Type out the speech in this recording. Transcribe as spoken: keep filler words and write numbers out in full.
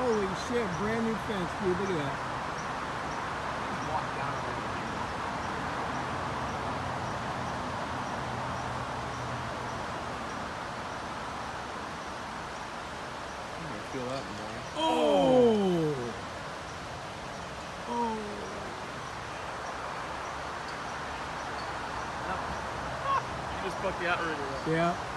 Holy shit, brand new fence, dude. Look at that. Just walk down there. I'm gonna feel that in the morning. Oh! Oh! You just fucked the outrigger up. Yeah.